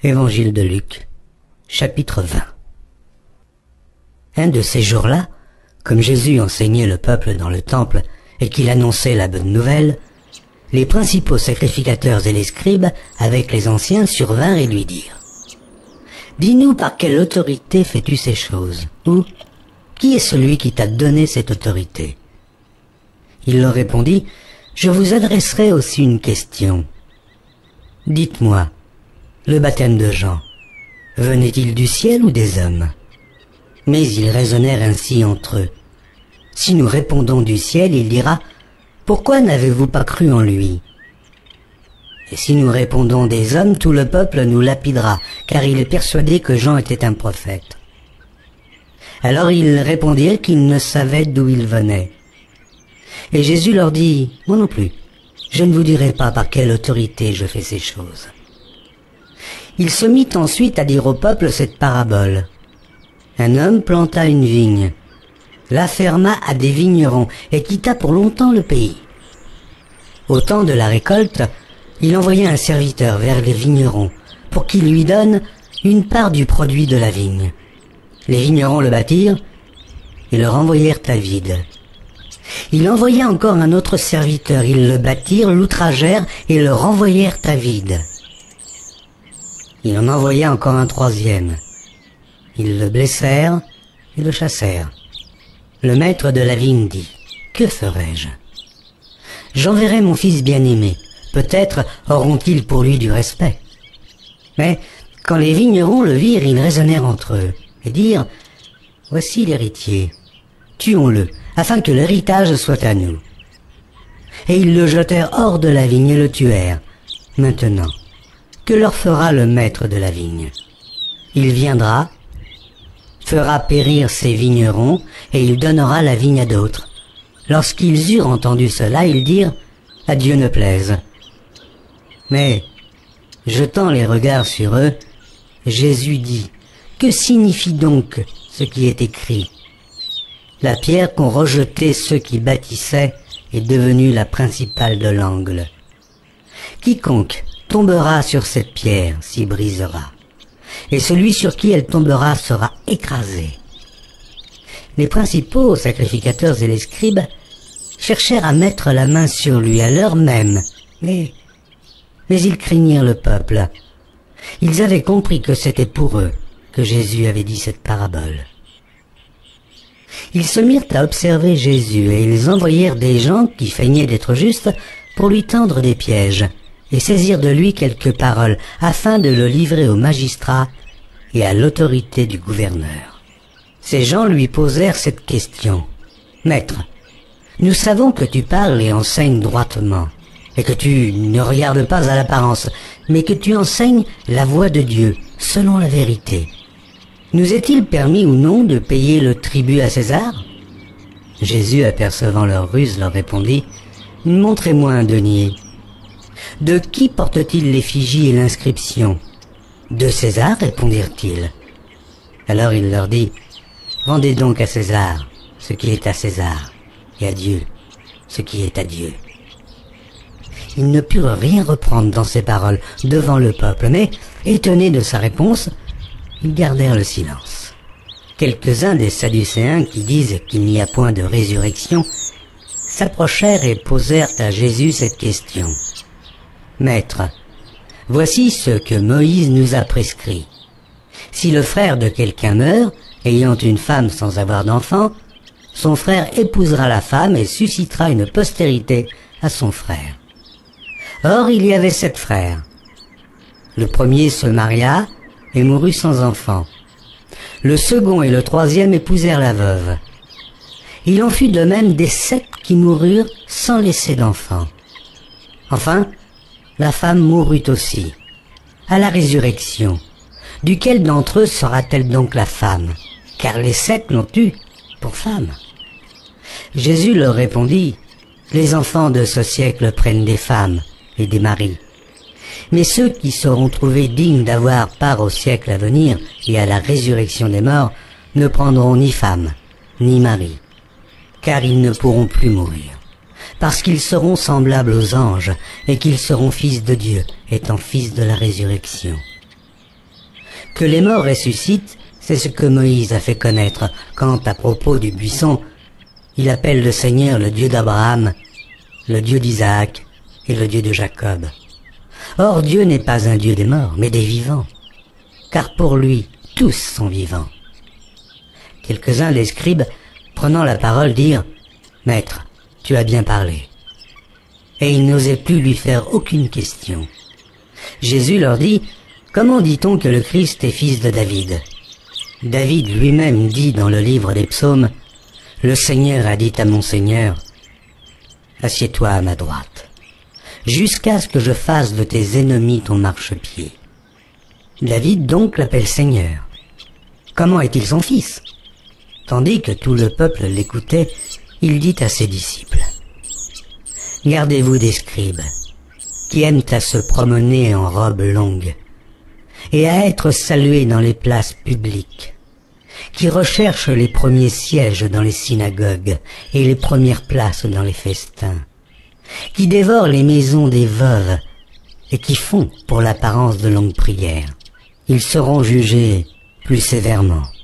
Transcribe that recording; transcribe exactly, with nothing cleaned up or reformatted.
Évangile de Luc, chapitre vingt. Un de ces jours-là, comme Jésus enseignait le peuple dans le temple et qu'il annonçait la bonne nouvelle, les principaux sacrificateurs et les scribes, avec les anciens, survinrent et lui dirent : « Dis-nous par quelle autorité fais-tu ces choses ? Ou qui est celui qui t'a donné cette autorité ?» Il leur répondit : « Je vous adresserai aussi une question. Dites-moi, le baptême de Jean, venait-il du ciel ou des hommes ? » Mais ils raisonnèrent ainsi entre eux. Si nous répondons du ciel, il dira : « Pourquoi n'avez-vous pas cru en lui ?» Et si nous répondons des hommes, tout le peuple nous lapidera, car il est persuadé que Jean était un prophète. Alors ils répondirent qu'ils ne savaient d'où il venait. Et Jésus leur dit : « Moi non plus, je ne vous dirai pas par quelle autorité je fais ces choses. » Il se mit ensuite à dire au peuple cette parabole. Un homme planta une vigne, la ferma à des vignerons et quitta pour longtemps le pays. Au temps de la récolte, il envoya un serviteur vers les vignerons pour qu'il lui donne une part du produit de la vigne. Les vignerons le battirent et le renvoyèrent à vide. Il envoya encore un autre serviteur, ils le battirent, l'outragèrent et le renvoyèrent à vide. Il en envoya encore un troisième. Ils le blessèrent et le chassèrent. Le maître de la vigne dit : « Que ferai-je ? J'enverrai mon fils bien-aimé. Peut-être auront-ils pour lui du respect. » Mais quand les vignerons le virent, ils raisonnèrent entre eux et dirent : « Voici l'héritier. Tuons-le, afin que l'héritage soit à nous. » Et ils le jetèrent hors de la vigne et le tuèrent. Maintenant, que leur fera le maître de la vigne ? Il viendra, fera périr ses vignerons, et il donnera la vigne à d'autres. Lorsqu'ils eurent entendu cela, ils dirent : « À Dieu ne plaise. » Mais, jetant les regards sur eux, Jésus dit : « Que signifie donc ce qui est écrit ? La pierre qu'ont rejetée ceux qui bâtissaient est devenue la principale de l'angle. Quiconque tombera sur cette pierre s'y brisera, et celui sur qui elle tombera sera écrasé. » Les principaux sacrificateurs et les scribes cherchèrent à mettre la main sur lui à l'heure même, mais, mais ils craignirent le peuple. Ils avaient compris que c'était pour eux que Jésus avait dit cette parabole. Ils se mirent à observer Jésus et ils envoyèrent des gens qui feignaient d'être justes pour lui tendre des pièges et saisir de lui quelques paroles afin de le livrer aux magistrats et à l'autorité du gouverneur. Ces gens lui posèrent cette question : « Maître, nous savons que tu parles et enseignes droitement, et que tu ne regardes pas à l'apparence, mais que tu enseignes la voie de Dieu, selon la vérité. Nous est-il permis ou non de payer le tribut à César ?» Jésus, apercevant leur ruse, leur répondit : « Montrez-moi un denier. » « De qui porte-t-il l'effigie et l'inscription ? » ?»« De César, répondirent-ils. Alors il leur dit : « Rendez donc à César ce qui est à César, et à Dieu ce qui est à Dieu. » Ils ne purent rien reprendre dans ces paroles devant le peuple, mais, étonnés de sa réponse, ils gardèrent le silence. Quelques-uns des Sadducéens qui disent qu'il n'y a point de résurrection s'approchèrent et posèrent à Jésus cette question : « Maître, voici ce que Moïse nous a prescrit. Si le frère de quelqu'un meurt, ayant une femme sans avoir d'enfant, son frère épousera la femme et suscitera une postérité à son frère. Or il y avait sept frères. Le premier se maria et mourut sans enfant. Le second et le troisième épousèrent la veuve. Il en fut de même des sept qui moururent sans laisser d'enfant. Enfin, la femme mourut aussi. À la résurrection, duquel d'entre eux sera-t-elle donc la femme ? Car les sept l'ont eue pour femme. » Jésus leur répondit : « Les enfants de ce siècle prennent des femmes et des maris. Mais ceux qui seront trouvés dignes d'avoir part au siècle à venir et à la résurrection des morts ne prendront ni femme, ni mari, car ils ne pourront plus mourir, parce qu'ils seront semblables aux anges et qu'ils seront fils de Dieu, étant fils de la résurrection. Que les morts ressuscitent, c'est ce que Moïse a fait connaître quand, à propos du buisson, il appelle le Seigneur le Dieu d'Abraham, le Dieu d'Isaac et le Dieu de Jacob. Or Dieu n'est pas un Dieu des morts, mais des vivants, car pour lui, tous sont vivants. Quelques-uns des scribes, prenant la parole, dirent « Maître, tu as bien parlé. » Et ils n'osaient plus lui faire aucune question. Jésus leur dit « Comment dit-on que le Christ est fils de David ?» David lui-même dit dans le livre des psaumes « Le Seigneur a dit à mon Seigneur, assieds-toi à ma droite, jusqu'à ce que je fasse de tes ennemis ton marchepied. » David donc l'appelle Seigneur. Comment est-il son fils? Tandis que tout le peuple l'écoutait, il dit à ses disciples « Gardez-vous des scribes, qui aiment à se promener en robe longue, et à être salués dans les places publiques, qui recherchent les premiers sièges dans les synagogues et les premières places dans les festins, qui dévorent les maisons des veuves et qui font pour l'apparence de longues prières. Ils seront jugés plus sévèrement.